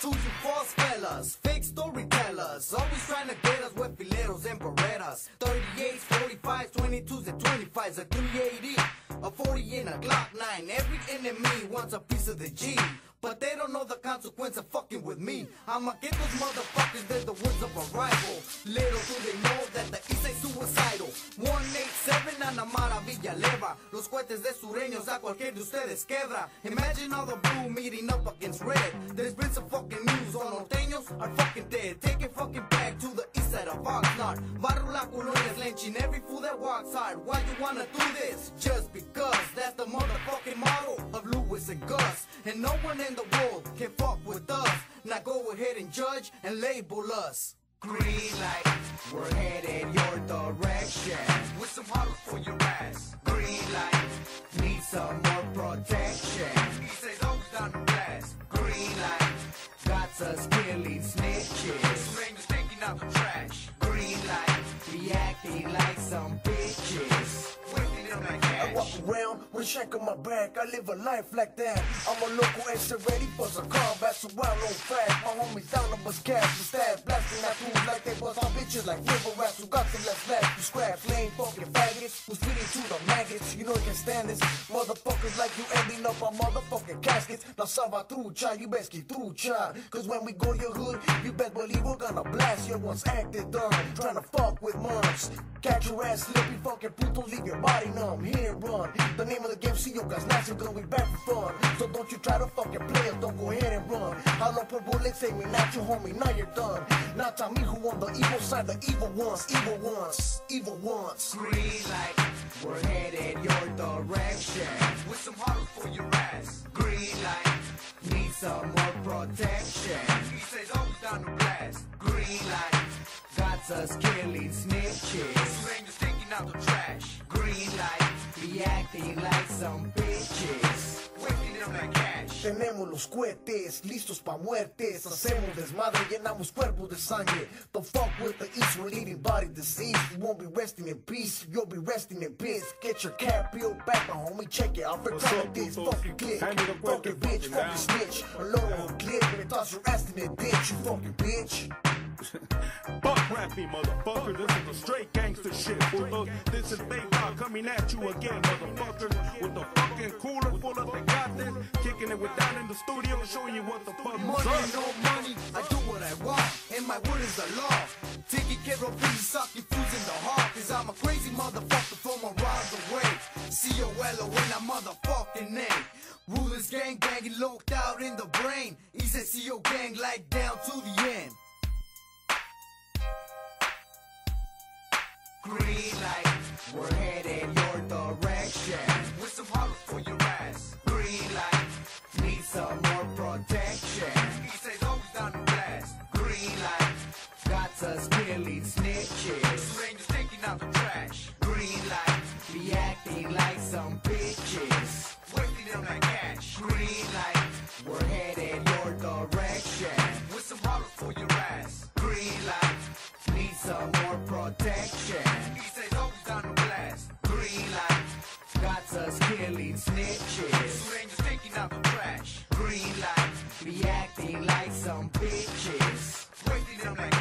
To you false fellas, fake storytellers, always trying to get us with fileros and berettas. 38s, 45s, 22s and 25s, a 380, a 40 and a Glock 9. Every enemy wants a piece of the G, but they don't know the consequence of fucking with me. I'ma get those motherfuckers, they're the words of a rival. Little do they know that the Eastside suicidal. 187 a Maravilla Leva. Los cohetes de sureños a cualquier de ustedes quebra. Imagine all the blue meeting up against red. There's been some fucking news on norteños are fucking dead. Take it fucking back to the east side of Oxnard. Barula colonias lynching every fool that walks hard. Why you wanna do this? Just because that's the motherfucking motto of Lewis and Gus. And no one in the world can fuck with us. Now go ahead and judge and label us. Green light, we're headed your direction. With some huddle for your ass. Green light, need some more protection. He says always down the blast. Green light, got us killing snitches. Rangers taking out the trash. Green light, be acting like some bitches. Wasting them like cash. I walk around with a shank on my back. I live a life like that. I'm a local extra ready for some combat, so I roll fast. My homies down on us cash and stab, blasting at fools like they was on bitches like river rats who got some less flash to scrap. Lame fucking faggots who's feeding to the maggots. You know you can stand this. Motherfuckers like you ending up on motherfucking caskets. Now salva trucha, you best get trucha. Cause when we go to your hood, you best believe we're gonna blast your ones acted dumb. Trying to fuck with mums. Catch your ass slippy, fucking putos, leave your body numb. Hit and run. The name of the game, see you guys nasty, gonna be back for fun. So don't you try to fucking play us, don't go ahead and run. How long per bullets aiming at you, homie, now you're done. Now tell me who on the evil side, the evil ones, evil ones, evil ones. Green light, we're headed your direction. With some huddle for your ass. Green light, need some more protection. He says always down the blast. Green light, got us killing snitches. Rangers taking out the trash. Green light, be acting like some bitches. Wasting them like cash. Tenemos los cohetes listos pa' muertes. Hacemos desmadre, llenamos cuerpos de sangre. Don't fuck with the east, we're leading body disease. You won't be resting in peace, you'll be resting in peace. Get your cap peeled back, my homie, check it out for this. Fucking click, fucking bitch, fucking snitch. Alone on clip, and toss your ass in the ditch, you fucking bitch. Fuck rapping, motherfucker. This is the straight gangster shit. Look, this is Big Dog coming at you again, motherfuckers. With the fucking cooler full of the goddamn, kicking it with down in the studio, showing you what the fuck is Money, up. no money, I do what I want, and my word is the law. Taking care of these sucking fools in the heart, cause I'm a crazy motherfucker from around the way. C-O-L-O in a motherfucking name. Rulers gang banging locked out in the brain. Eastside CO gang like down to the end. Green light, we're headed your direction. With some huddle for your ass. Green light, need some more protection. He says always down the blast. Green light, got us killing snitches. Rangers taking out the trash. Green light, be acting like some bitches. Wasting them like cash. Green light, we're headed your direction. With some huddle for your ass. Green light, need some more protection. He says always down the blast. Green light, got us killing snitches. Rangers taking out the trash. Green light, be acting like some bitches. Wasting them like